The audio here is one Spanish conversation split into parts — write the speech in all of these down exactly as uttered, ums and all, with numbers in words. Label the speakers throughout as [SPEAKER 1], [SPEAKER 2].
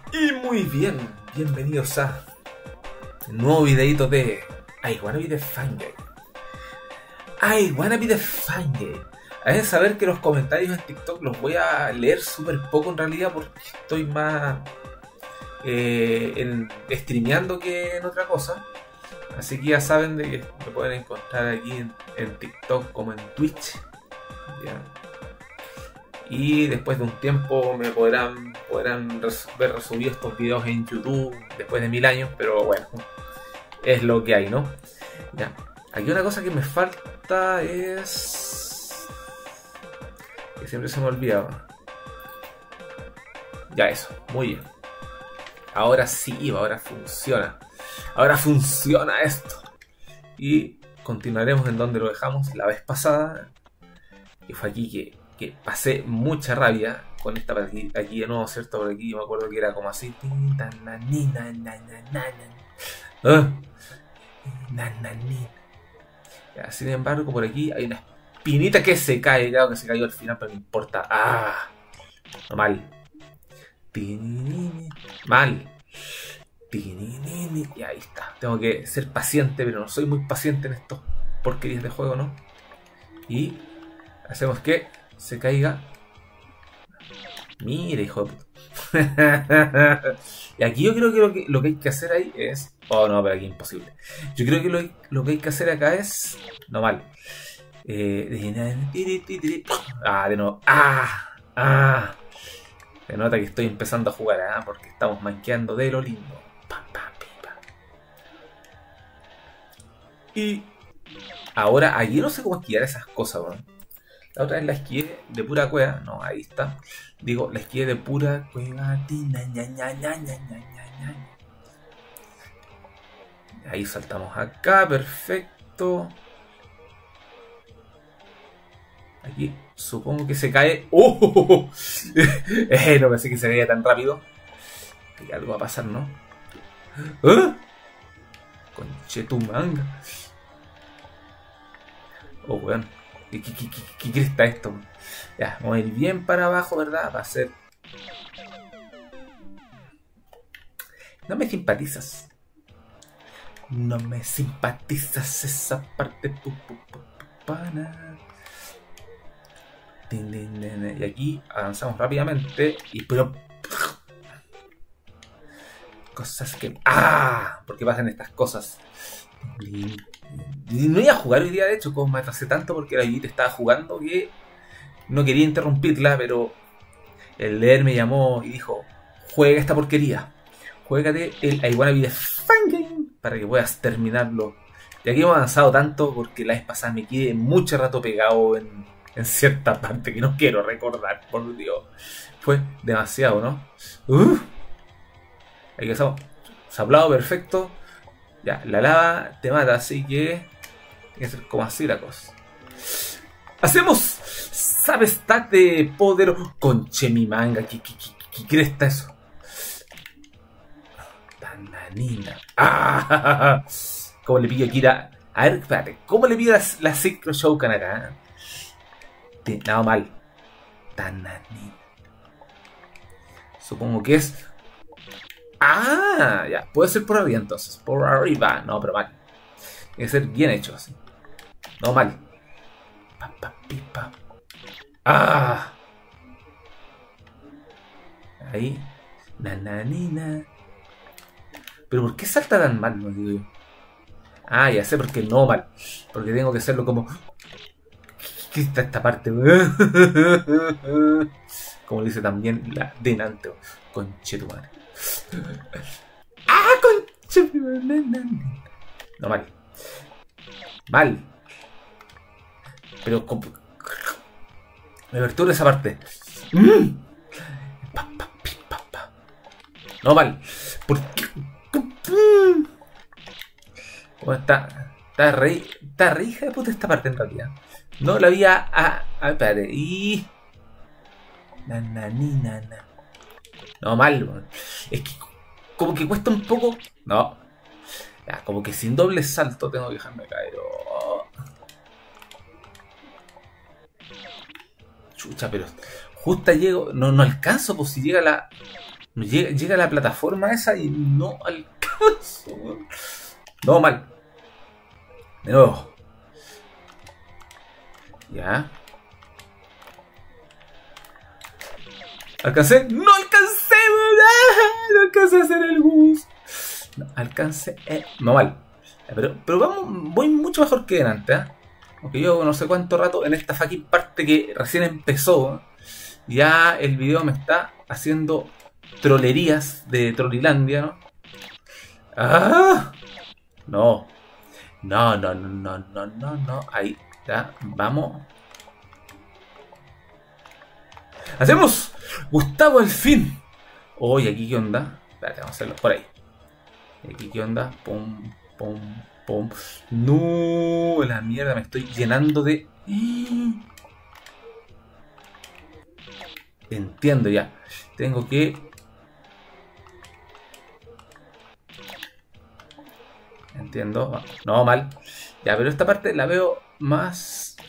[SPEAKER 1] Y muy bien, bienvenidos a un nuevo videito de I Wanna Be The Fangame. I Wanna Be The Fangame. A ver, saber que los comentarios en TikTok los voy a leer súper poco en realidad, porque estoy más eh, en, streameando que en otra cosa. Así que ya saben de que me pueden encontrar aquí en, en TikTok como en Twitch, ¿ya? Y después de un tiempo me podrán, podrán res ver resubidos estos videos en YouTube después de mil años, pero bueno, es lo que hay, ¿no? Ya. Aquí una cosa que me falta es... que siempre se me olvidaba. Ya, eso, muy bien. Ahora sí, ahora funciona. Ahora funciona esto. Y continuaremos en donde lo dejamos la vez pasada. Y fue aquí que... que pasé mucha rabia con esta aquí, aquí de nuevo, ¿cierto? Por aquí yo me acuerdo que era como así. Sin embargo, por aquí hay una espinita que se cae. Claro que se cayó al final, pero no importa. ¡Ah! No, mal. Mal. Y ahí está. Tengo que ser paciente, pero no soy muy paciente en estos porquerías de juego, ¿no? Y hacemos que se caiga. Mira, hijo de puta. Y aquí yo creo que lo, que lo que hay que hacer ahí es... Oh, no, pero aquí imposible. Yo creo que lo, lo que hay que hacer acá es... No, mal. Eh... Ah, de nuevo. Ah, ah. Se nota que estoy empezando a jugar, ¿eh? Porque estamos manqueando de lo lindo. Pam, pam, pam. Y... ahora, aquí no sé cómo esquivar esas cosas, weón. La otra vez la esquié de pura cueva. No, ahí está. Digo, la esquié de pura cueva. Ahí saltamos acá. Perfecto. Aquí supongo que se cae. ¡Oh! eh, no pensé que se caía tan rápido. Que algo va a pasar, ¿no? ¿Eh? Conchetumanga. Oh, weón. ¿Qué, qué, qué, qué, qué está esto? Ya, vamos a ir bien para abajo, ¿verdad? Va a ser... No me simpatizas. No me simpatizas esa parte. Pu, pu, pu, pana. Y aquí avanzamos rápidamente. Y pero... cosas que... ¡Ah! ¿Por qué pasan estas cosas? Y... no iba a jugar hoy día, de hecho, como me atrasé tanto porque la Judith estaba jugando que no quería interrumpirla, pero el leer me llamó y dijo: juega esta porquería, juégate el I Wanna Be The Fangame para que puedas terminarlo. Y aquí hemos avanzado tanto porque la vez pasada me quedé mucho rato pegado en, en cierta parte que no quiero recordar, por Dios. Fue demasiado, ¿no? Uh, ahí estamos. Sablado perfecto. Ya, la lava te mata, así que tiene que ser como así la cosa. ¡Hacemos! ¿Sabes? Tate poderoso. Conche mi manga. ¿Qué, qué, qué, qué cresta eso? Tananina. ¡Ah! ¿Cómo le pillo aquí la... A ver, espérate. ¿Cómo le pillo la, la Synchro Shoukan acá? ¿Eh? Nada mal. Tananina. Supongo que es... Ah, ya, puede ser por arriba entonces. Por arriba, no, pero mal. Tiene que ser bien hecho así. No, mal. Pa, pa, pipa. Ah. Ahí. Nananina. Pero ¿por qué salta tan mal? No digo yo. Ah, ya sé por qué no mal. Porque tengo que hacerlo como... ¿Qué está esta parte? Como dice también la denante. Conchetumare. ¡Ah, concha! No, mal. Mal. Pero... me perturba esa parte. Mm. Pa, pa, pi, pa, pa. No, mal. ¿Por qué? ¿Cómo está? Está re... está re hija de puta esta parte en realidad. No la había... Ah, ah, espérate. Y... Nananina. No, mal, man. Es que como que cuesta un poco. No. Ya, como que sin doble salto tengo que dejarme caer. Oh. Chucha, pero justo llego. No, no alcanzo, pues si llega la. Llega, llega a la plataforma esa y no alcanzo. No, mal. De nuevo. Ya. ¿Alcancé? ¡No alcancé! No alcancé a hacer el bus. No alcancé. Eh, no mal. Pero, pero vamos, voy mucho mejor que delante, ¿eh? Aunque yo no sé cuánto rato en esta fucking parte que recién empezó, ¿eh? Ya el video me está haciendo trolerías de Trollilandia, ¿no? ¡Ah! No. No, no, no, no, no, no, no. Ahí, ya, vamos. ¡Hacemos! ¡Gustavo, al fin! Oye, ¿aquí qué onda? Espérate, vamos a hacerlo por ahí. ¿Y aquí qué onda? Pum, pum, pum. No, la mierda, me estoy llenando de... Entiendo ya. Tengo que... Entiendo. No, mal. Ya, pero esta parte la veo más...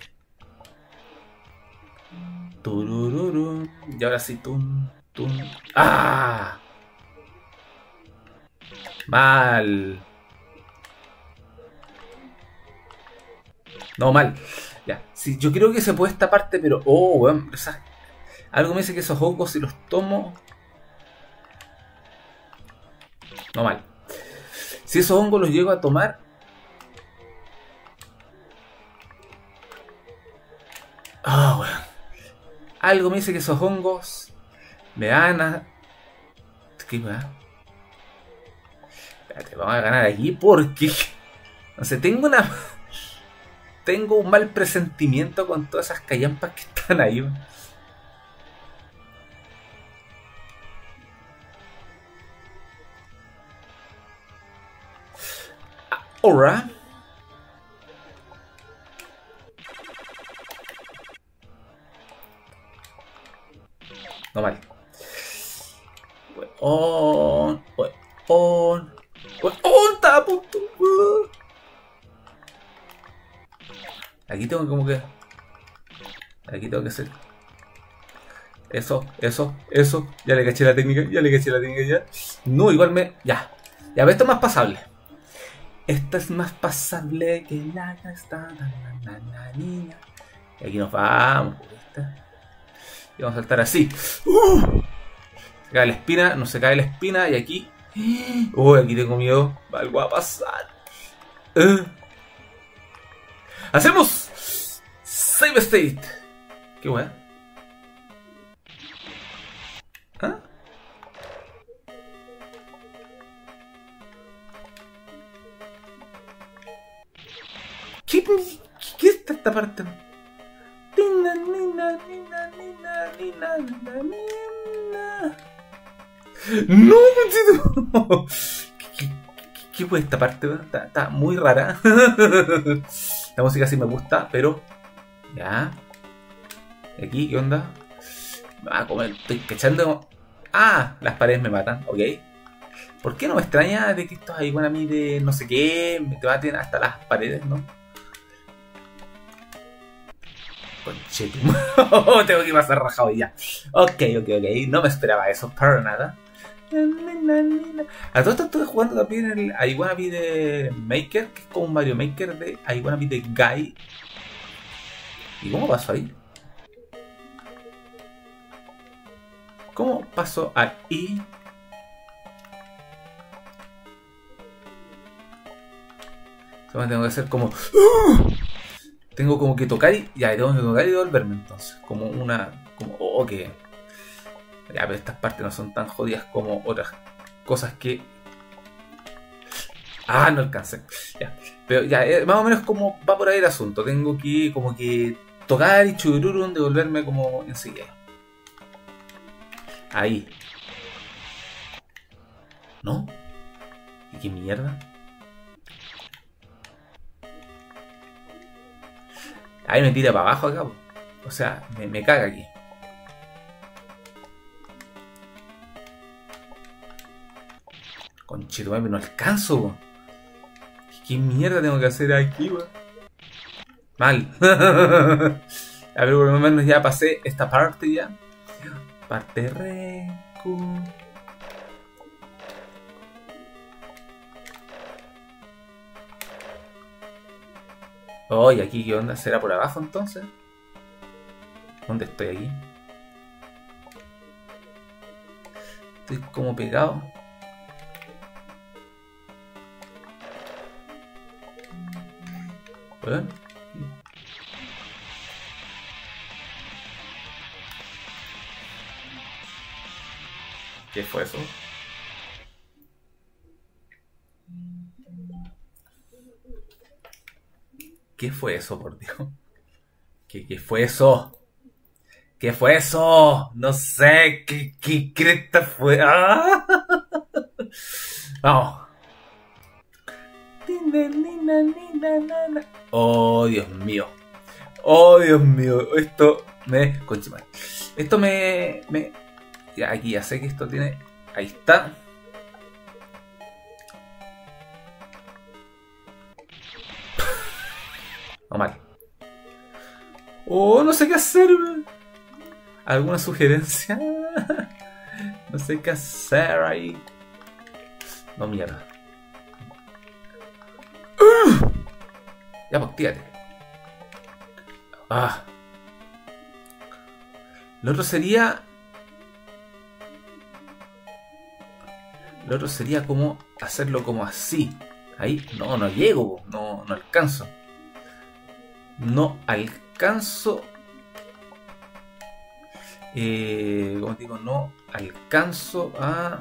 [SPEAKER 1] Turururu. Y ahora sí, tum, tum. ¡Ah! Mal. No, mal. Ya. Sí, yo creo que se puede esta parte, pero... Oh, weón. O sea, algo me dice que esos hongos, si los tomo... No, mal. Si esos hongos los llego a tomar... Ah, oh, weón. Algo me dice que esos hongos me van a... ¿Qué weón? Espérate, vamos a ganar aquí porque... No sé, tengo una... Tengo un mal presentimiento con todas esas callampas que están ahí, weón. Ahora... No mal. On, on, on, está a punto. Aquí tengo como que... Aquí tengo que hacer... Eso, eso, eso. Ya le caché la técnica, ya le caché la técnica ya. No, igual me... Ya. Ya, esto es más pasable. Esta es más pasable que la que está la, la, la niña. Y aquí nos vamos. Y vamos a saltar así. Uh, se cae la espina, no se cae la espina. Y aquí... Uy, uh, aquí tengo miedo. Algo va a pasar. Uh. ¡Hacemos! Save State. Qué weá. ¿Ah? ¿Qué, qué es esta parte? ¡No! ¿Qué, qué, qué fue esta parte? Está, está muy rara. La música sí me gusta, pero... Ya. ¿Y aquí qué onda? Ah, como estoy cachando... Ah, las paredes me matan, ok. ¿Por qué no me extraña de que estos Iguanami de no sé qué me baten hasta las paredes, no? Conchete. Tengo que pasar rajado ya. Ok, ok, ok. No me esperaba eso, para nada. A todo esto estoy jugando también el Iguanami de Maker, que es como un Mario Maker de Iguanami de Guy. ¿Y cómo pasó ahí? ¿Cómo pasó ahí? Solo tengo que hacer como... ¡Uh! Tengo como que tocar y... Ya, tengo que tocar y devolverme entonces. Como una... Como... Oh, ok. Ya, pero estas partes no son tan jodidas como otras cosas que... Ah, no alcancé. Ya. Pero ya, eh, más o menos como va por ahí el asunto. Tengo que como que tocar y chururun, devolverme como enseguida. Ahí. ¿No? ¿Y qué mierda? Ahí me tira para abajo acá. O sea, me, me caga aquí. Conchetumare, no alcanzo. ¿Qué mierda tengo que hacer aquí, weón? Mal. A ver, por lo menos ya pasé esta parte ya. Parte recu. Oh, ¿y aquí qué onda? ¿Será por abajo entonces? ¿Dónde estoy aquí? Estoy como pegado. ¿Eh? ¿Qué fue eso? ¿Qué fue eso, por Dios? ¿Qué, qué fue eso? ¿Qué fue eso? No sé. ¿Qué, qué cresta fue? ¡Ah! Vamos. Oh, Dios mío. Oh, Dios mío. Esto me... Conchimar. Esto me... me... Ya, aquí ya sé que esto tiene... Ahí está. No mal. Oh, no sé qué hacer. ¿Alguna sugerencia? No sé qué hacer ahí. No, mierda. ¡Uh! Ya, pues, tírate. Ah. Lo otro sería... Lo otro sería como hacerlo como así. Ahí. No, no llego. No, no alcanzo. No alcanzo. Eh, como digo, no alcanzo a...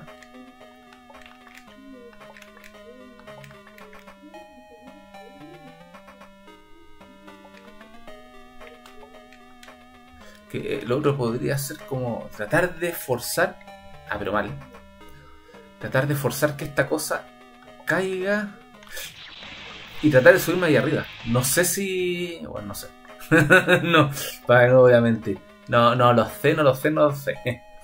[SPEAKER 1] Que lo otro podría ser como tratar de forzar. Ah, pero mal. Tratar de forzar que esta cosa caiga y tratar de subirme ahí arriba. No sé si... Bueno, no sé. No, para no, obviamente. No, no lo sé, no lo sé, no lo sé.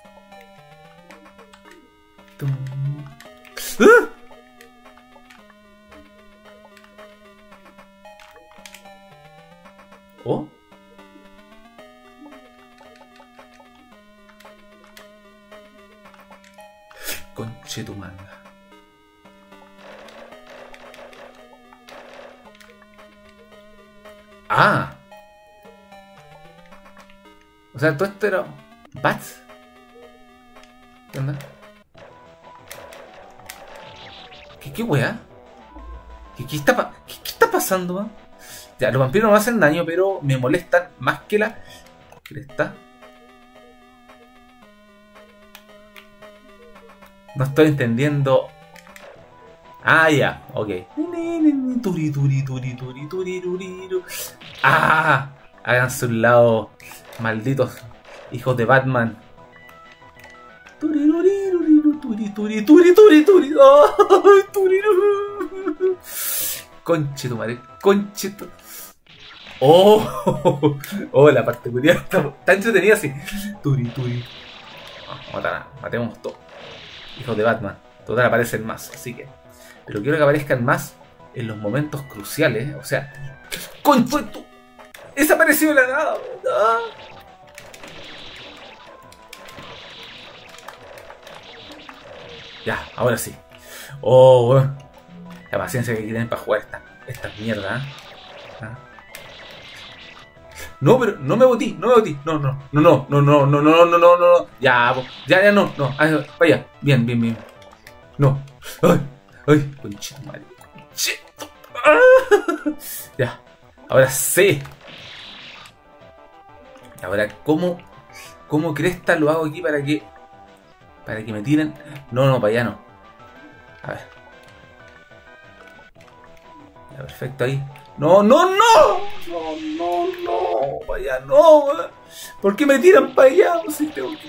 [SPEAKER 1] ¡Ah! ¿Oh? Conche tu manga. Ah. O sea, todo esto era... ¿Bats? ¿Qué onda? ¿Qué, qué weá? ¿Qué, qué, está, pa ¿Qué, qué está pasando, man? Ya, los vampiros no hacen daño, pero me molestan más que la... ¿Qué está? No estoy entendiendo. Ah, ya, ok. Turi, turi, turi, turi, turi, turi. Ah, háganse un lado, malditos hijos de Batman. Turi, turi, turi, turi, turi, turi, turi. Oh, turi. Conche tu madre, conche tu... Oh, oh, la parte curiosa está, está entretenida así. Turi, turi. Oh, mata, matemos todo. Hijos de Batman. Total, aparecen más, así que... Pero quiero que aparezcan más en los momentos cruciales. O sea... ¡Concho tu! ¡Desapareció de la nada! ¡Ah! Ya, ahora sí. Oh, bueno. La paciencia que tienen para jugar esta, esta mierda. ¿Ah? No, pero no me botí, no me botí. No, no, no, no, no, no, no, no, no, no, no. Ya, ya, ya, no, no. Vaya, bien, bien, bien. No. Ay, ay, conchito madre. Conchito. Ah. Ya, ahora sí. Ahora, ¿cómo, cómo cresta lo hago aquí para que, para que me tiren? No, no, para allá no. A ver. Ya, perfecto ahí. No, no, no. No, no, no. Para allá no. ¿Por qué me tiran para allá? Si tengo que...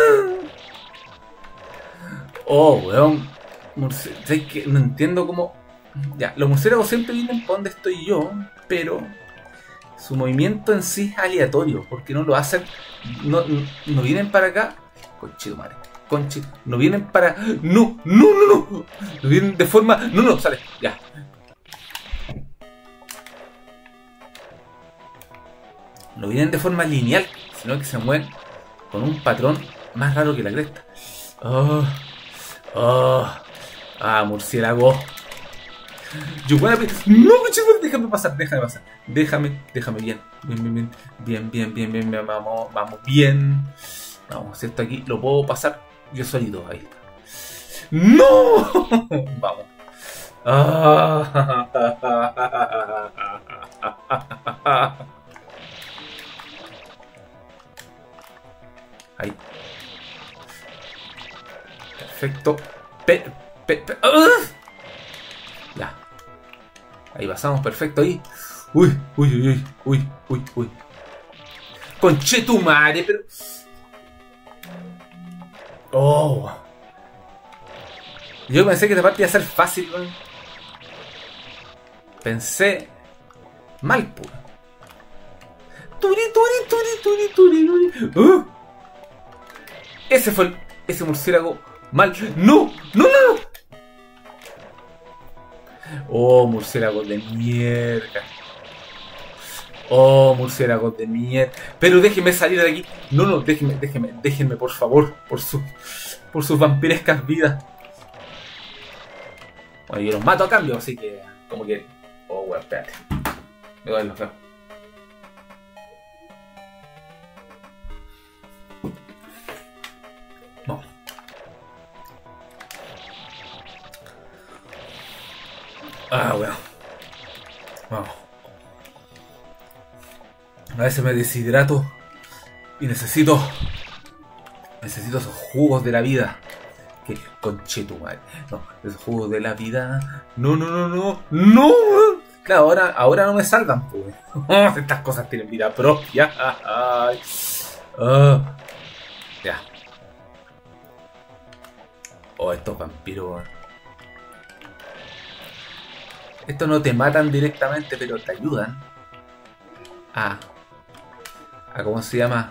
[SPEAKER 1] Oh, weón. ¿Sabes qué? No entiendo cómo... Ya, los murciélagos siempre vienen para donde estoy yo, pero su movimiento en sí es aleatorio, porque no lo hacen... No, no, no vienen para acá. Conchito madre. Conchito. No vienen para... No, no, no, no. No vienen de forma... No, no, sale. Ya. No vienen de forma lineal, sino que se mueven con un patrón más raro que la cresta. Oh, oh, ah, murciélago. Yo voy a... No, cochino, déjame pasar, déjame pasar. Déjame, déjame bien. Bien, bien, bien. Bien, bien, bien, bien, bien. Vamos, vamos bien. Vamos, esto aquí lo puedo pasar yo solito. Ahí está. ¡No! Vamos. Ah. Ahí. Perfecto. Pe, pe, pe, uh. Ya. Ahí pasamos, perfecto ahí. Uy, uy, uy, uy, uy, uy. Conchetumare, pero... Oh. Yo pensé que esta parte iba a ser fácil, ¿no? Pensé... Mal, puro. Turi, turi, turi, turi, turi, turi. Uh. Ese fue el... Ese murciélago mal. ¡No! ¡No, no, no! Oh, murciélagos de mierda. Oh, murciélagos de mierda. Pero déjenme salir de aquí. No, no, déjenme, déjenme, déjenme, por favor. Por su, por sus vampirescas vidas. Bueno, yo los mato a cambio, así que... Como que... Oh, bueno, espérate. Me duele los feo. No. Ah, bueno. Vamos. A veces me deshidrato y necesito... Necesito esos jugos de la vida. Que conchetumadre. No, esos jugos de la vida. No, no, no, no. ¡No! Claro, ahora, ahora no me salvan, pues. Estas cosas tienen vida propia. Ay. Uh. Ya. Oh, estos vampiros. Estos no te matan directamente, pero te ayudan a... a ¿cómo se llama?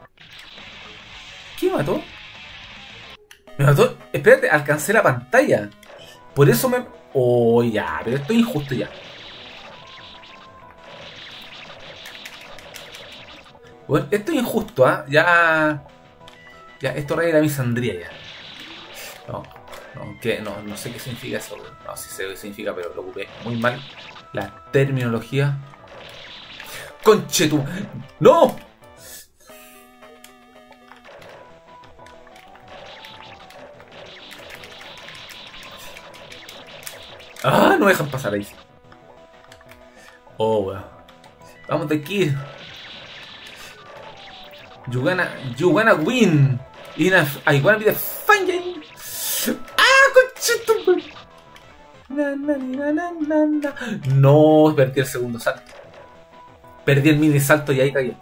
[SPEAKER 1] ¿Qué mató? Me mató... Espérate, alcancé la pantalla. Por eso me... Oh, ya, pero esto es injusto ya. Bueno, esto es injusto, ¿ah? ¿eh? Ya... Ya, esto raya la misandría ya. No, no, que, no, no sé qué significa eso. No, sí sé qué significa, pero lo ocupé muy mal. La terminología. ¡Conchetum! ¡No! ¡Ah! No me dejan pasar ahí. Oh, weón. Vamos de aquí. You gonna, you gonna win. I wanna be the fun game. ¡Ah, conchetum! Na, na, na, na, na, na. No, perdí el segundo salto. Perdí el mini salto y ahí caí.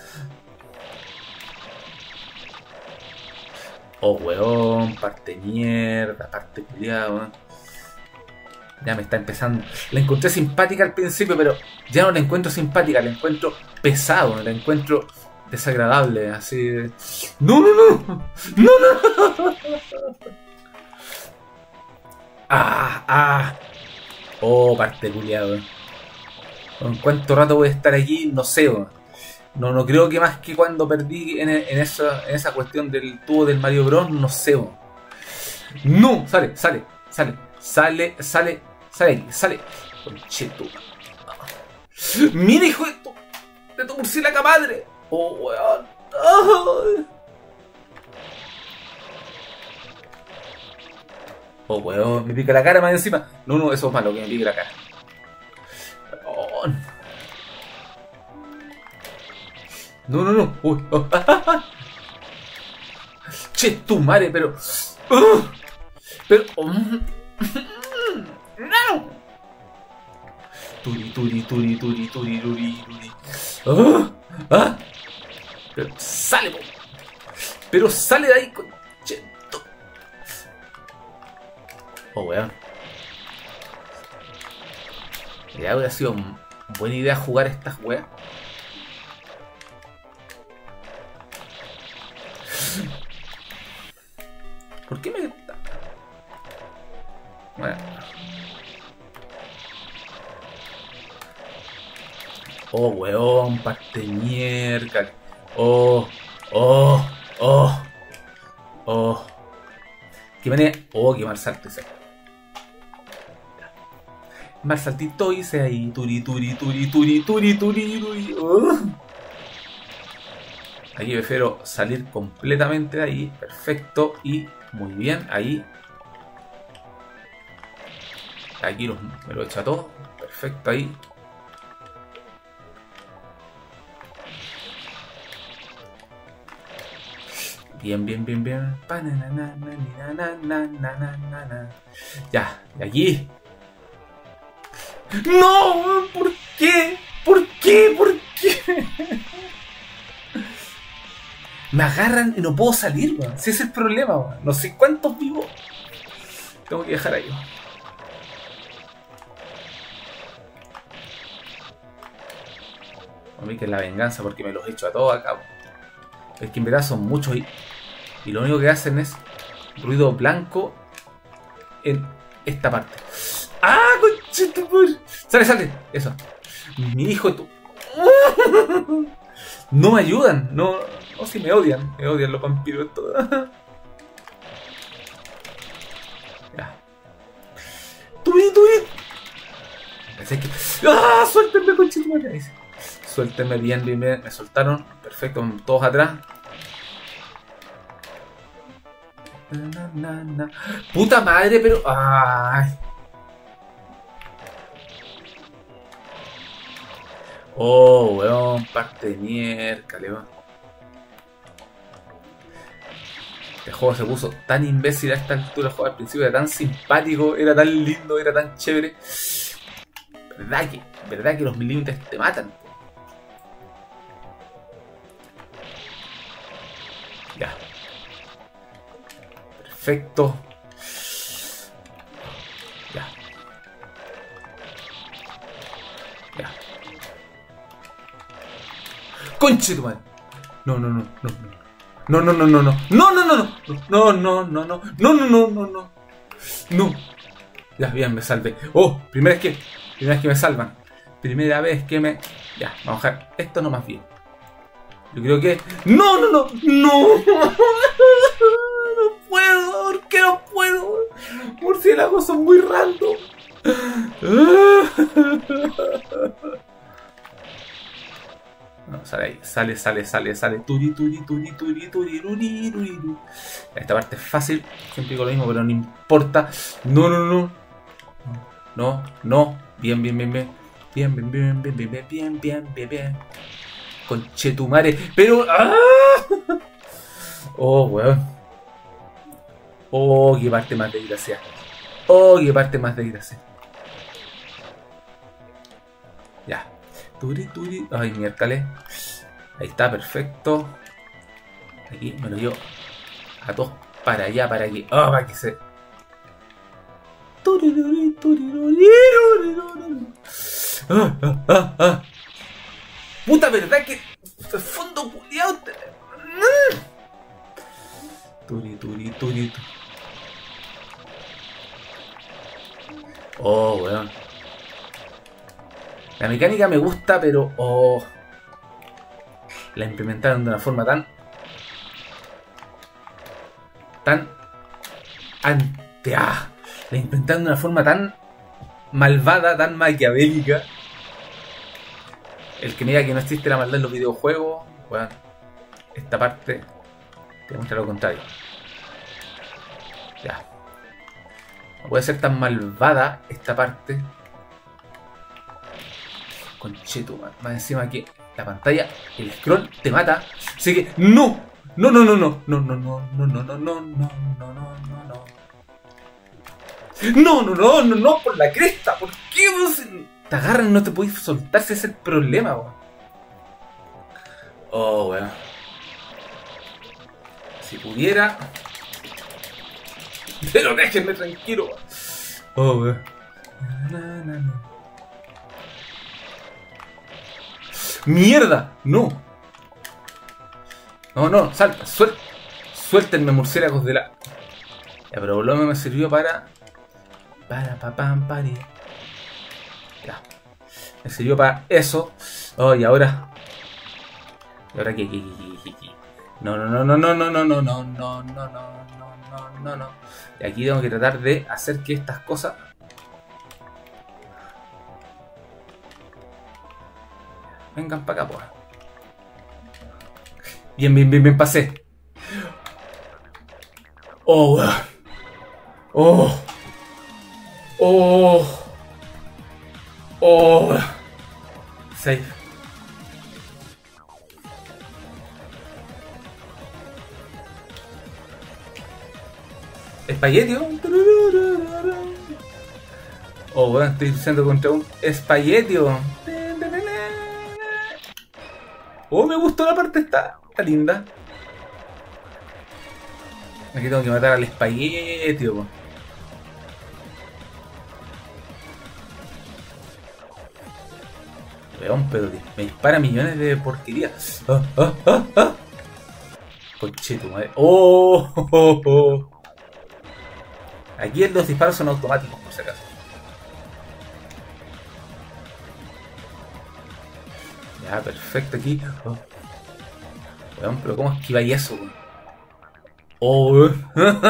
[SPEAKER 1] Oh, weón, parte mierda, parte culiada, weón. Ya me está empezando. La encontré simpática al principio, pero ya no la encuentro simpática, la encuentro pesado, la encuentro desagradable, así. ¡No, no, no! ¡No, no! ¡Ah, ah! Oh, parte culiada. ¿En cuánto rato voy a estar aquí? No sé, weón. No, no creo que más que cuando perdí en, en, esa, en esa cuestión del tubo del Mario Bros. No sé, weón. ¡No! Sale, sale, sale, sale, sale, sale, sale. Concheto. ¡Mira, hijo de tu, de tu murciélaga madre! ¡Oh, weón! ¡Oh! Oh, weón, me pica la cara más encima. No, no, eso es malo, que me pique la cara. Oh. No, no, no. Uy, oh. Che, tu madre, pero... Uh, pero... Um, no. Turi, turi, turi, turi, turi, turi, turi. Uh, ah. Pero sale, po. Pero sale de ahí, con... Oh, weón. Ya hubiera sido buena idea jugar estas weas. ¿Por qué me...? Bueno. Oh, weón, parte de mierda. Oh, oh, oh, oh. Qué manera... Oh, qué mal salto ese. Más saltito hice ahí. Turi, turi, turi, turi, turi, turi, turi. Uh. Aquí prefiero salir completamente de ahí. Perfecto. Y muy bien. Ahí. Aquí los, me lo echa todo. Perfecto ahí. Bien, bien, bien, bien. Ya, y aquí. ¡No! ¿Por qué? ¿Por qué? ¿Por qué? Me agarran y no puedo salir, man. Ese es el problema, man. No sé cuántos vivos tengo que dejar ahí. A mí que es la venganza porque me los echo a todos acá. Es que en verdad son muchos y, y lo único que hacen es ruido blanco en esta parte. ¡Ah, conchetumare! ¡Sale, sale! Eso. Mi hijo tú. No me ayudan. No, no, si me odian. Me odian los vampiros. Ya. ¡Turi, turi! Así que... ¡Ah! ¡Suéltenme, conchetumare! Suéltenme bien, bien, bien. Me soltaron. Perfecto, todos atrás. Na, na, na. Puta madre, pero... ¡Ay! Oh, weón, parte de mierda, weón. Este juego se puso tan imbécil a esta altura. El juego al principio era tan simpático, era tan lindo, era tan chévere. ¿Verdad que, verdad que los milímetros te matan? Ya. Perfecto. Ya. Ya. ¡Conche tu madre! No, no, no, no, no. No, no, no, no, no. No, no, no, no. No, no, no, no. No, no, no, no, no. No. Ya, bien, me salvé. Oh, primera vez que. Primera vez que me salvan. Primera vez que me. Ya, vamos a dejar esto nomás bien. Yo creo que... ¡No, no, no! ¡No! ¡No puedo! ¿Por qué no puedo? Murciélagos son muy random. No, sale ahí. Sale, sale, sale, sale. Turi, turi, turi, turi, turi, turi, turi. Esta parte es fácil. Siempre digo lo mismo, pero no importa. No, no, no. No, no. Bien, bien, bien, bien. Bien, bien, bien, bien, bien, bien, bien, bien, bien, bien. Conchetumare, pero... ¡Ah! Oh, weón. Oh, qué parte más desgraciada. Oh, qué parte más desgraciada. Ya. Turi, turi. Ay, miércoles. Ahí está, perfecto. Aquí me lo llevo a todos para allá, para aquí. Oh, para que se... Ah, ah, ah, ah. Puta, ¿verdad que el fondo culiao? Turi, turi, turi. Oh, weón. La mecánica me gusta, pero... Oh. La implementaron de una forma tan... Tan... Ante... Ah. La implementaron de una forma tan... malvada, tan maquiavélica. El que me diga que no existe la maldad en los videojuegos, bueno, esta parte te muestra lo contrario. Ya. No puede ser tan malvada esta parte. Concheto, man. Más encima que la pantalla, el scroll te mata. Así que, ¡no! No, no, no, no, no, no, no, no, no, no, no, no, no, no, no, no. No, no, no, no, no, por la cresta. ¿Por qué te agarran y no te podés soltar? Si ese es el problema, weón. Oh, weón. Si pudiera. Pero déjenme tranquilo. Oh, weón. ¡Mierda! No. No, no, salta, suel suéltenme, murciélagos de la... Ya, pero lo me sirvió para... Para, pa, pam, pari. Ya. Me sirvió para eso. Oh, y ahora... ¿Y ahora qué? ¿Qué, qué, qué, qué? No, no, no, no, no, no, no, no, no, no, no, no, no, no, no. Y aquí tengo que tratar de hacer que estas cosas... Vengan para acá, pues. Bien, bien, bien, bien, pasé. Oh, weón. Oh. Oh. Oh. Safe. Espagueti. Oh, weón, estoy luchando contra un espagueti. Oh, me gustó la parte esta. Está linda. Aquí tengo que matar al espagueti, weón. Weón, pero me dispara millones de porquerías. ¡Ah, ah, ah, ah! Concheto, madre. ¡Oh! Oh, oh! Aquí los disparos son automáticos, por si acaso. Ya, perfecto aquí. Oh. Weón, pero ¿cómo esquiváis eso, weón? Oh, weón.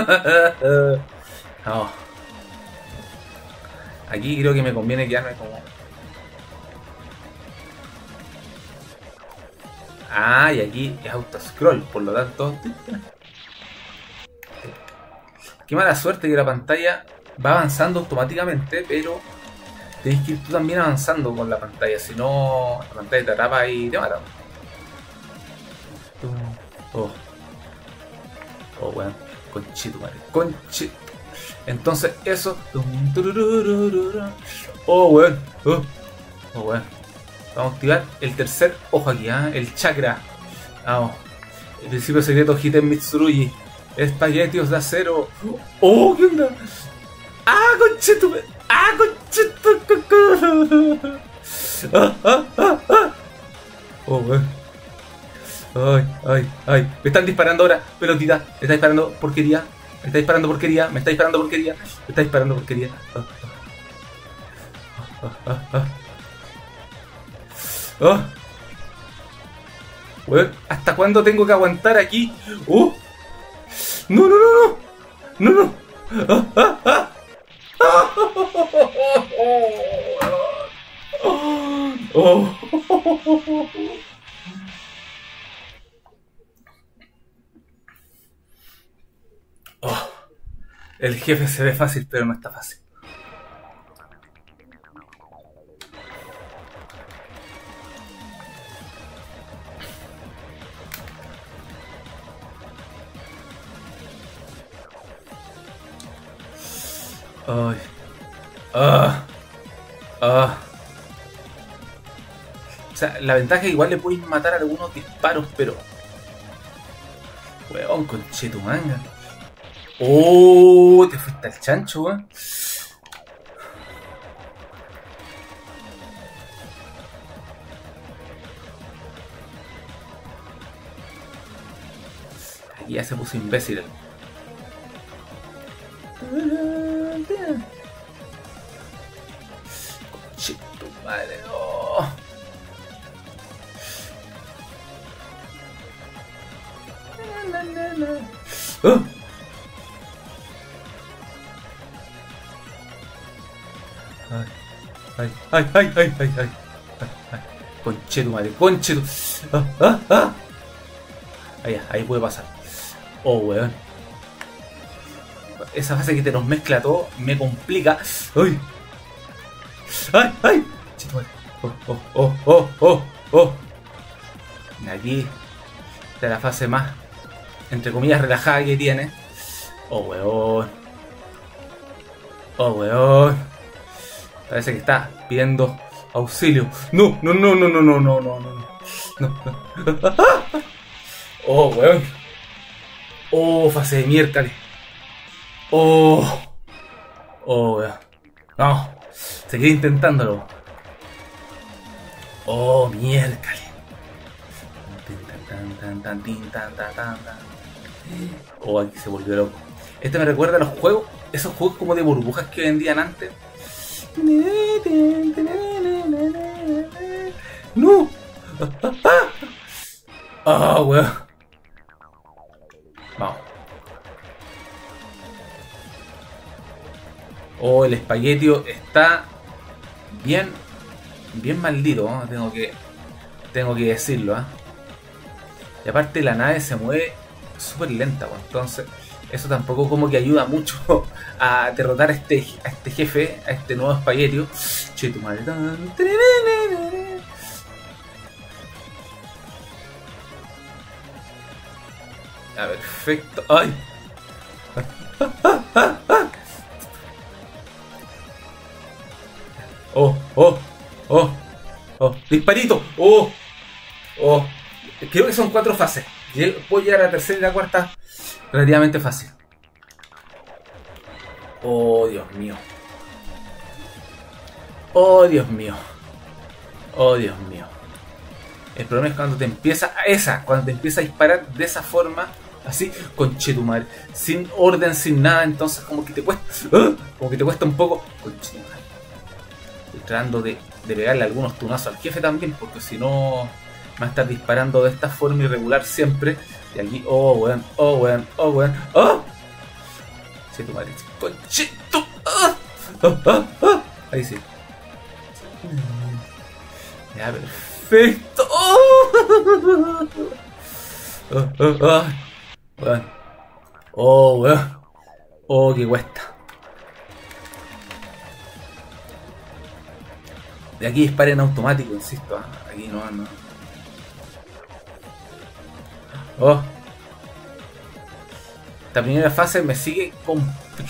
[SPEAKER 1] No. Aquí creo que me conviene quedarme como... Ah, y aquí es auto-scroll, por lo tanto... Qué mala suerte que la pantalla va avanzando automáticamente, pero tenés que ir tú también avanzando con la pantalla, si no la pantalla te atrapa y te mata. Oh, oh, weón, conchito, madre, conchito. Entonces eso... Oh, weón, oh, oh, weón. Vamos a activar el tercer ojo aquí, ¿eh? El chakra. Vamos. El principio secreto Hiten Mitsurugi. Espaguetios de acero. ¡Oh, qué onda! ¡Ah, concheto! ¡Ah, concheto! ¡Ah, ah, ah, ah! ¡Oh, weón! ¡Ay, ay, ay! Me están disparando ahora, pelotita. Me está disparando porquería. Me está disparando porquería. Me está disparando porquería. Me está disparando porquería. ¡Ah, ah, ah, ah! ¡Oh! Weón, ¿hasta cuándo tengo que aguantar aquí? ¡Uh! ¡No, no, no, no! ¡No, no! ¡Ah, ah, ah! ¡Ah! ¡Oh! ¡Oh! El jefe se ve fácil, pero no está fácil. Ay. Ah. Ah. O sea, la ventaja es que igual le puedes matar algunos disparos, pero... Weón, conchetumanga. Oh, te fuiste al chancho, weón. Aquí ya se puso imbécil. Conchito madre, oh. Oh. Ay, ay, ay, ay, ay, ay, ay, ay. Concheto madre, concheto. Ah, ah, ah. Ahí, ahí puede pasar. Oh, weón. Esa fase que te nos mezcla todo me complica. ¡Ay! ¡Ay! ¡Ay! Oh, oh, oh, oh, oh, oh. Aquí está la fase más, entre comillas, relajada que tiene. Oh, weón. Oh, weón. Parece que está pidiendo auxilio. No, no, no, no, no, no, no, no, no. No, no. Oh, weón. Oh, fase de miércoles. Oh. Oh, weón. No. Seguiré intentándolo. Oh, miércoles. Oh, aquí se volvió loco. Este me recuerda a los juegos, esos juegos como de burbujas que vendían antes. ¡No! ¡Ah, oh, weón! Vamos. Oh, el espaguetio está bien, bien maldito, ¿no? Tengo que Tengo que decirlo, ¿eh? Y aparte la nave se mueve súper lenta, pues, entonces eso tampoco como que ayuda mucho a derrotar a este, a este jefe, a este nuevo espaguerio. Che, tu madre. Ah, perfecto. ¡Ay! ¡Oh! ¡Oh! ¡Oh! ¡Oh! ¡Disparito! ¡Oh! ¡Oh! Creo que son cuatro fases. Puedo llegar a la tercera y la cuarta relativamente fácil. ¡Oh, Dios mío! ¡Oh, Dios mío! ¡Oh, Dios mío! El problema es cuando te empieza a esa, cuando te empieza a disparar de esa forma, así, conchetumare, sin orden, sin nada, entonces como que te cuesta, ¡uh! como que te cuesta un poco, conchetumare. Estoy tratando de, de pegarle algunos tunazos al jefe también, porque si no me va a estar disparando de esta forma irregular siempre. Y aquí, oh weón, oh weón, oh weón, oh, conchetumare, conchetumare, oh, oh, oh, oh. Ahí sí. Ya, perfecto. Oh, oh, oh, oh. Bueno. Oh, weón. Oh, que cuesta. De aquí dispara en automático, insisto. Aquí no, no. Oh. Esta primera fase me sigue compl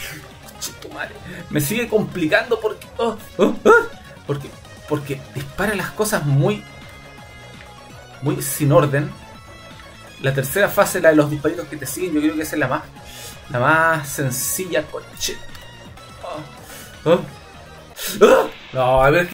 [SPEAKER 1] me sigue complicando porque oh, oh, oh, porque porque dispara las cosas muy muy sin orden. La tercera fase, la de los disparitos que te siguen, yo creo que esa es la más la más sencilla, coche. Oh, oh, oh. No, a ver.